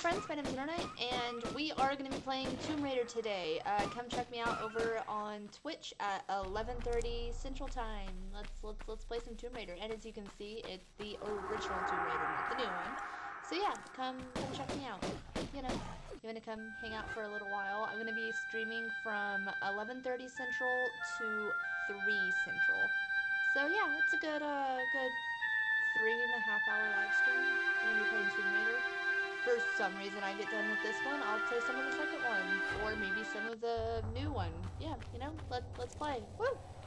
friends, my name is Lunernight, and we are going to be playing Tomb Raider today. Come check me out over on Twitch at 11:30 Central Time. Let's play some Tomb Raider. And as you can see, it's the original Tomb Raider, not the new one. So yeah, come check me out. You know, I'm gonna come hang out for a little while. I'm gonna be streaming from 11:30 Central to 3 Central. So yeah, it's a good 3.5 hour live stream. I'm gonna be playing Tomb Raider. For some reason I get done with this one, I'll play some of the second one, or maybe some of the new one. Yeah, you know, let's play. Woo!